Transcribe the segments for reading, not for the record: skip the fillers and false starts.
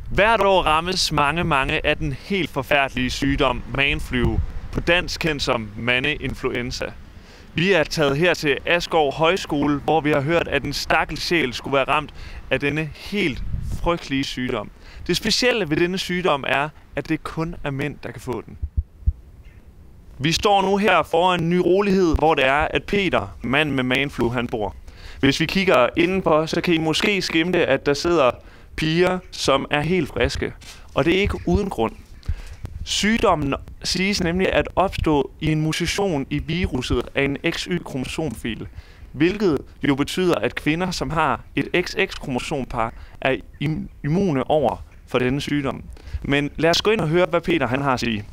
Hvert år rammes mange af den helt forfærdelige sygdom manflu, på dansk kendt som mandeinfluenza. Vi er taget her til Askov Højskole, hvor vi har hørt, at en stakkels sjæl skulle være ramt af denne helt frygtelige sygdom. Det specielle ved denne sygdom er, at det kun er mænd, der kan få den. Vi står nu her foran en ny rolighed, hvor det er, at Peter, mand med manflu, han bor. Hvis vi kigger indenpå, så kan I måske skimte, at der sidder piger, som er helt friske. Og det er ikke uden grund. Sygdommen siges nemlig at opstå i en mutation i viruset af en XY-kromosomfil, hvilket jo betyder, at kvinder, som har et XX-kromosompar, er immune over for denne sygdom. Men lad os gå ind og høre, hvad Peter han har at sige.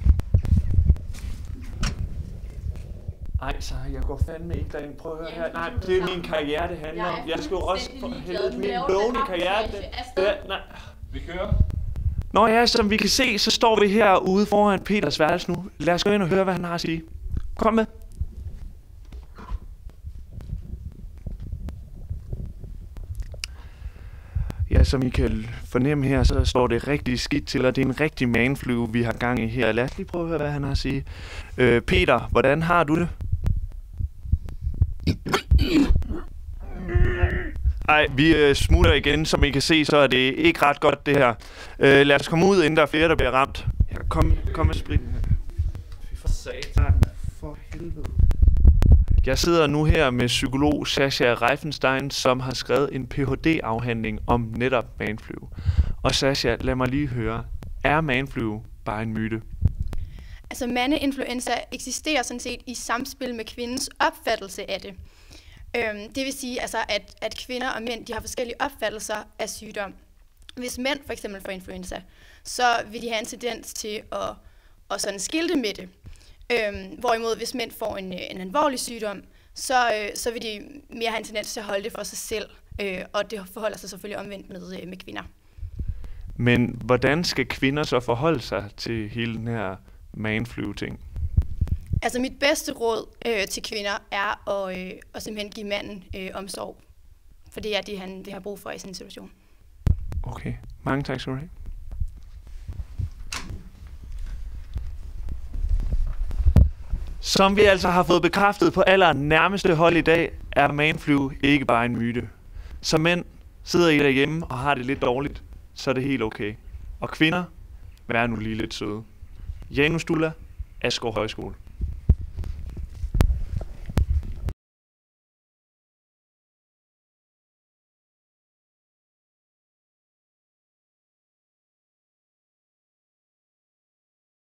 Ej, så jeg går fandme ikke derind. Prøv at høre her. Nej, det er min karriere, det handler om. Jeg skal jo også for helvede min lovende karriere. Nej. Vi kører. Nå ja, som vi kan se, så står vi herude foran Peters værelse nu. Lad os gå ind og høre, hvad han har at sige. Kom med. Ja, som I kan fornemme her, så står det rigtig skidt til, og det er en rigtig manflu, vi har gang i her. Lad os lige prøve at høre, hvad han har at sige. Peter, hvordan har du det? Ej, vi smutter igen. Som I kan se, så er det ikke ret godt, det her. Lad os komme ud, inden der er flere, der bliver ramt. Ja, kom med spritten her. Fy for satan. For helvede. Jeg sidder nu her med psykolog Sascha Reifenstein, som har skrevet en Ph.D.-afhandling om netop manflu. Og Sascha, lad mig lige høre. Er manflu bare en myte? Altså mandeinfluenza eksisterer sådan set i samspil med kvindens opfattelse af det. Det vil sige, altså, at kvinder og mænd de har forskellige opfattelser af sygdom. Hvis mænd for eksempel får influenza, så vil de have en tendens til at sådan skilte med det. Hvorimod hvis mænd får en alvorlig sygdom, så vil de mere have en tendens til at holde det for sig selv. Og det forholder sig selvfølgelig omvendt med kvinder. Men hvordan skal kvinder så forholde sig til hele den her manflu-ting? Altså mit bedste råd til kvinder er at simpelthen give manden omsorg. For det er det, han har brug for i sådan en situation. Okay, mange tak skal du have. Som vi altså har fået bekræftet på allernærmeste hold i dag, er manflu ikke bare en myte. Så mænd, sidder I derhjemme og har det lidt dårligt, så er det helt okay. Og kvinder, vær nu lige lidt søde. Janus Dulla, Askov Højskole.